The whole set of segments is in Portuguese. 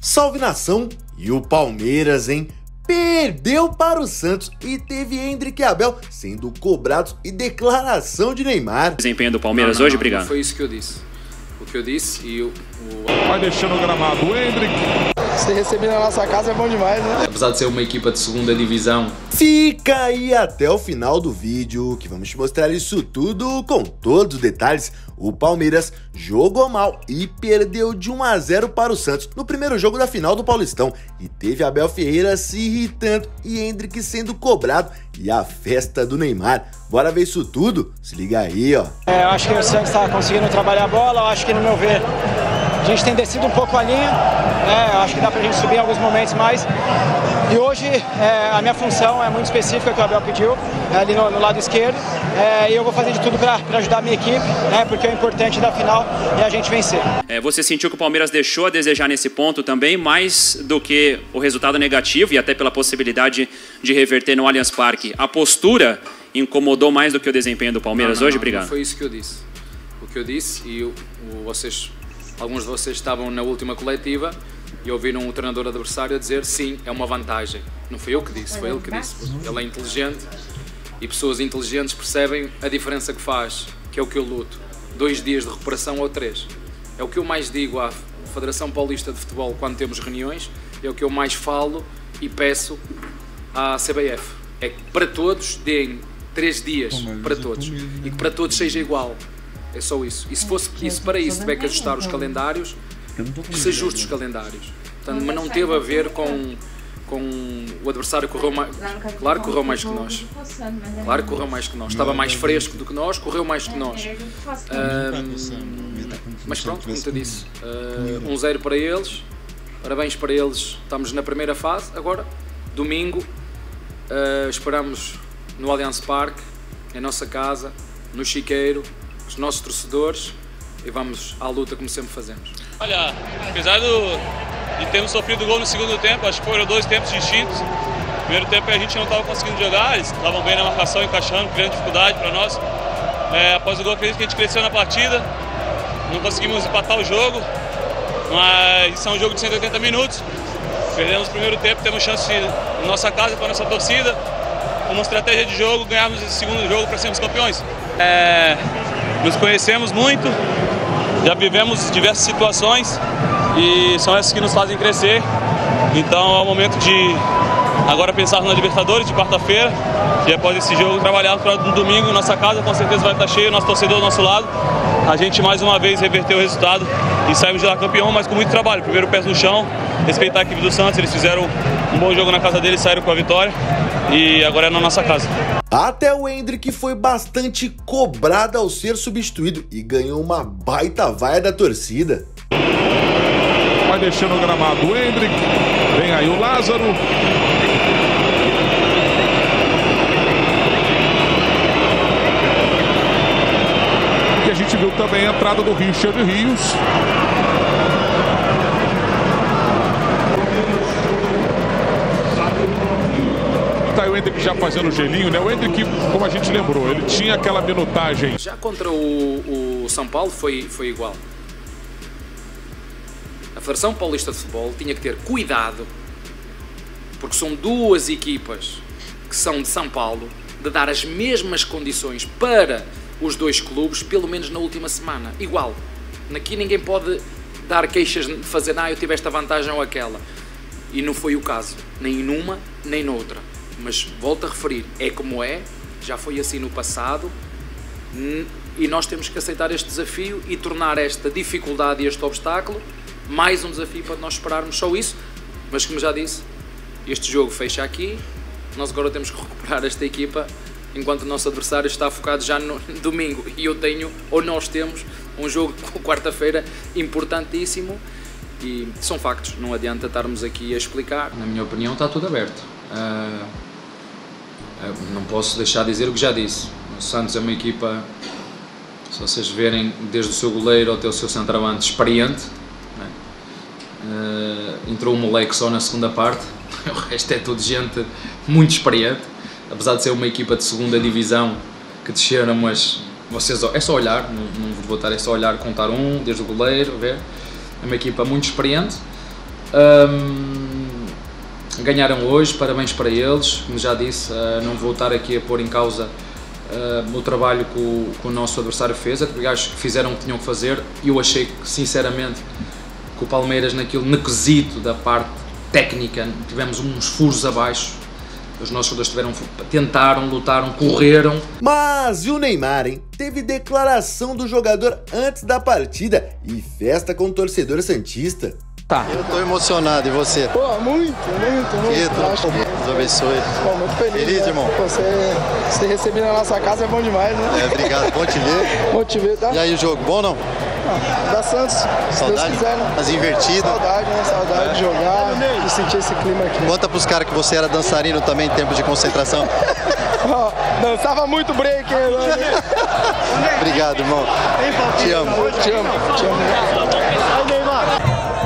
Salve nação! E o Palmeiras, hein? Perdeu para o Santos e teve Endrick e Abel sendo cobrados e declaração de Neymar. Desempenho do Palmeiras hoje, Brigão? Não foi isso que eu disse. O que eu disse e o... Vai deixando o gramado, o Endrick. Ser recebido na nossa casa é bom demais, né? Apesar de ser uma equipa de segunda divisão. Fica aí até o final do vídeo que vamos te mostrar isso tudo com todos os detalhes. O Palmeiras jogou mal e perdeu de 1-0 para o Santos no primeiro jogo da final do Paulistão. E teve Abel Ferreira se irritando e Endrick sendo cobrado e a festa do Neymar. Bora ver isso tudo? Se liga aí, ó. Eu acho que o Santos está conseguindo trabalhar a bola, eu acho que no meu ver a gente tem descido um pouco a linha, eu acho que dá pra gente subir em alguns momentos mais. E hoje a minha função é muito específica que o Abel pediu, ali no lado esquerdo, e eu vou fazer de tudo para ajudar a minha equipe, porque o importante da final é a gente vencer. Você sentiu que o Palmeiras deixou a desejar nesse ponto também, mais do que o resultado negativo e até pela possibilidade de reverter no Allianz Parque. A postura incomodou mais do que o desempenho do Palmeiras hoje, Brigão? Não foi isso que eu disse. O que eu disse, e alguns de vocês estavam na última coletiva e ouviram o treinador adversário a dizer sim, é uma vantagem. Não foi eu que disse, foi ele que disse. Ele é inteligente e pessoas inteligentes percebem a diferença que faz, que é o que eu luto. 2 dias de recuperação ou 3. É o que eu mais digo à Federação Paulista de Futebol quando temos reuniões, é o que eu mais falo e peço à CBF. É que para todos deem 3 dias, para todos, e que para todos seja igual. É só isso. E se fosse isso, para isso tiver que ajustar os calendários, que se ajuste os calendários. Portanto, mas não teve a ver com o adversário correu mais. Claro que correu mais que nós. Claro que correu mais que nós. Estava mais fresco do que nós, correu mais que nós. Mas pronto, como te disse, 1-0 para eles. Parabéns para eles. Estamos na primeira fase. Agora, domingo, esperamos no Allianz Parque, em nossa casa, no Chiqueiro, os nossos torcedores, e vamos à luta como sempre fazemos. Olha, apesar de termos sofrido gol no segundo tempo, acho que foram 2 tempos distintos. No primeiro tempo a gente não estava conseguindo jogar, eles estavam bem na marcação, encaixando, criando dificuldade para nós. Após o gol, acredito que a gente cresceu na partida, não conseguimos empatar o jogo, mas isso é um jogo de 180 minutos. Perdemos o primeiro tempo, temos chance na nossa casa, para a nossa torcida, com uma estratégia de jogo, ganharmos esse segundo jogo para sermos campeões. Nos conhecemos muito, já vivemos diversas situações e são essas que nos fazem crescer. Então é o momento de agora pensar na Libertadores de quarta-feira e após esse jogo trabalhar para no domingo. Nossa casa com certeza vai estar cheia, nosso torcedor do nosso lado. A gente mais uma vez reverteu o resultado e saímos de lá campeão, mas com muito trabalho. Primeiro pés no chão, respeitar a equipe do Santos, eles fizeram um bom jogo na casa deles, saíram com a vitória e agora é na nossa casa. Até o Endrick foi bastante cobrado ao ser substituído e ganhou uma baita vaia da torcida. Vai deixando o gramado, o Endrick. Vem aí o Lázaro. E a gente viu também a entrada do Richard Rios. Tá o Endrick já fazendo o gelinho, né? O Endrick, como a gente lembrou, ele tinha aquela minutagem. Já contra o São Paulo foi igual. A Federação Paulista de Futebol tinha que ter cuidado, porque são 2 equipas que são de São Paulo, de dar as mesmas condições para os 2 clubes, pelo menos na última semana. Igual. Aqui ninguém pode dar queixas de fazer, eu tive esta vantagem ou aquela. E não foi o caso, nem numa, nem noutra. Mas volto a referir, é como é, já foi assim no passado, e nós temos que aceitar este desafio e tornar esta dificuldade e este obstáculo mais um desafio para nós esperarmos só isso. Mas como já disse, este jogo fecha aqui, nós agora temos que recuperar esta equipa enquanto o nosso adversário está focado já no domingo, e nós temos um jogo quarta-feira importantíssimo. E são factos, não adianta estarmos aqui a explicar. Na minha opinião está tudo aberto. Não posso deixar de dizer o que já disse. O Santos é uma equipa, se vocês verem, desde o seu goleiro até o seu centroavante, experiente. Entrou um moleque só na segunda parte, o resto é tudo gente muito experiente. Apesar de ser uma equipa de segunda divisão que desceram, mas vocês, é só olhar, não vou botar, é só olhar, contar desde o goleiro, ver. É uma equipa muito experiente Ganharam hoje, parabéns para eles. Como já disse, não vou estar aqui a pôr em causa o trabalho que o nosso adversário fez, porque acho que fizeram o que tinham que fazer. E eu achei que, sinceramente, que o Palmeiras no quesito da parte técnica tivemos uns furos abaixo. Os nossos jogadores tentaram, lutaram, correram. Mas e o Neymar, hein? Teve declaração do jogador antes da partida e festa com o torcedor santista. Tá. Eu tô emocionado, e você? Pô, muito. Deus abençoe. Pô, muito feliz. Feliz, né? Irmão? Pô, você ter recebido na nossa casa é bom demais, né? Obrigado, bom te ver. Bom te ver, tá? E aí, o jogo, bom ou não? Da Santos, saudade? Se Deus quiser, né? Mas invertido. Saudade, né? Saudade de jogar, de sentir esse clima aqui. Conta pros caras que você era dançarino também em tempos de concentração. Dançava muito break, hein? Obrigado, irmão. Te amo. Te amo. Vai, Neymar.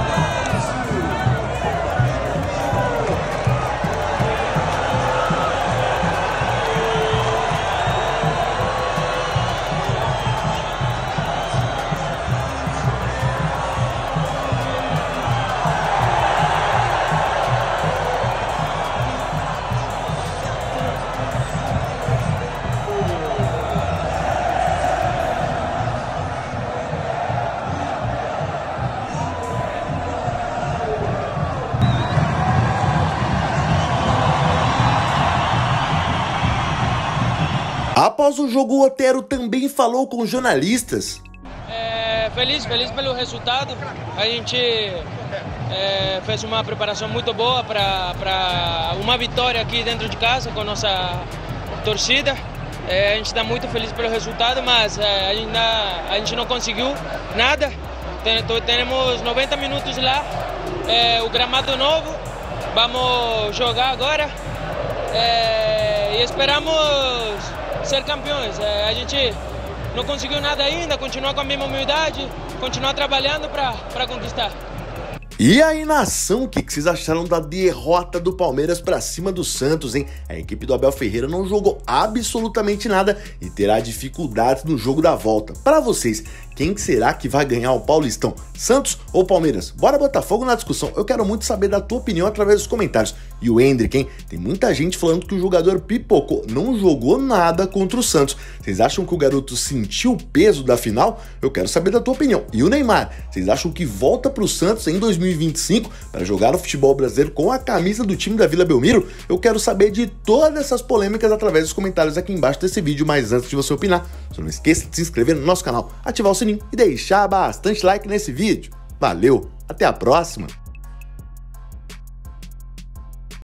Após o jogo, o Otero também falou com jornalistas. Feliz pelo resultado. A gente fez uma preparação muito boa para uma vitória aqui dentro de casa com nossa torcida. A gente está muito feliz pelo resultado, mas a gente não conseguiu nada. Temos 90 minutos lá, o gramado novo, vamos jogar agora e esperamos ser campeões. A gente não conseguiu nada ainda, continuar com a mesma humildade, continuar trabalhando para conquistar. E aí, nação, o que vocês acharam da derrota do Palmeiras pra cima do Santos, hein? A equipe do Abel Ferreira não jogou absolutamente nada e terá dificuldades no jogo da volta. Para vocês, quem será que vai ganhar o Paulistão? Santos ou Palmeiras? Bora botar fogo na discussão. Eu quero muito saber da tua opinião através dos comentários. E o Hendrick, hein? Tem muita gente falando que o jogador pipocou, não jogou nada contra o Santos. Vocês acham que o garoto sentiu o peso da final? Eu quero saber da tua opinião. E o Neymar? Vocês acham que volta pro Santos em 2025 para jogar o futebol brasileiro com a camisa do time da Vila Belmiro? Eu quero saber de todas essas polêmicas através dos comentários aqui embaixo desse vídeo, mas antes de você opinar, só não esqueça de se inscrever no nosso canal, ativar o sininho e deixar bastante like nesse vídeo. Valeu, até a próxima!